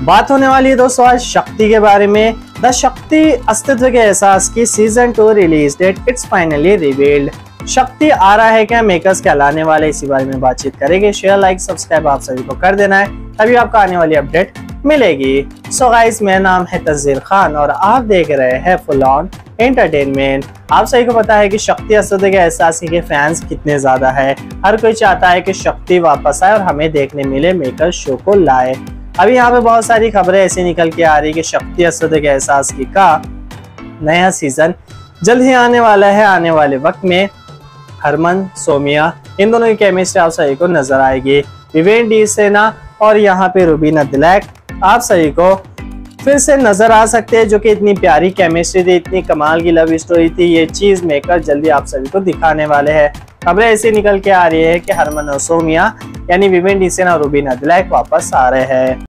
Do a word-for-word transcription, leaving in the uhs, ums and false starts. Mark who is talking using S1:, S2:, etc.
S1: बात होने वाली है दोस्तों आज शक्ति के बारे में। द शक्ति अस्तित्व के एहसास की season two release date it's finally revealed. Shakti आ रहा है क्या, मेकर्स क्या लाने वाले, इसी बारे में बातचीत करेंगे। शेयर लाइक सब्सक्राइब आप सभी को कर देना है, तभी आपको आने वाली अपडेट मिलेगी। सो गाइस, मेरा नाम है तंजीर खान और आप देख रहे हैं फुल ऑन एंटरटेनमेंट। आप सभी को पता है कि शक्ति अस्तित्व के एहसास के फैंस कितने ज्यादा है। हर कोई चाहता है कि शक्ति वापस आए और हमें देखने मिले, मेकर्स शो को लाए। अभी यहाँ पे बहुत सारी खबरें ऐसी निकल के आ रही कि शक्ति अस्तित्व के एहसास की का नया सीजन जल्द ही आने वाला है। आने वाले वक्त में हरमन सोमिया इन दोनों की केमिस्ट्री आप सभी को नजर आएगी। विवेन डी सेना और यहाँ पे रुबीना दिलैक आप सभी को फिर से नजर आ सकते हैं, जो कि इतनी प्यारी केमिस्ट्री थी, इतनी कमाल की लव स्टोरी थी। ये चीज मेकर जल्दी आप सभी को दिखाने वाले हैं। खबरें ऐसी निकल के आ रही है कि हरमन और सोमिया यानी विवेन डी सेना और रुबीना दिलैक वापस आ रहे हैं।